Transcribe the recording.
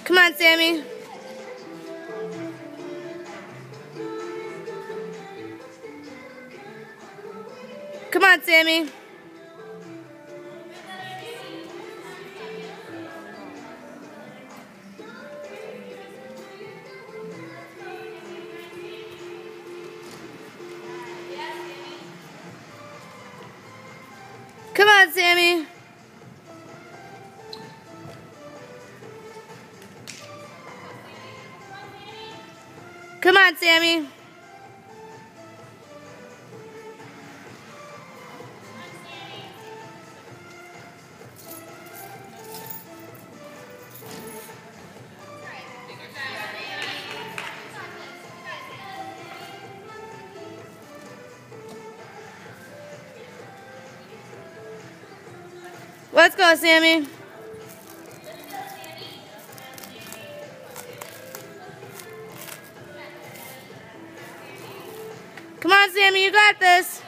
Come on, Sammy. Come on, Sammy. Come on, Sammy. Come on, Sammy. Let's go, Sammy. Come on, Sammy, you got this.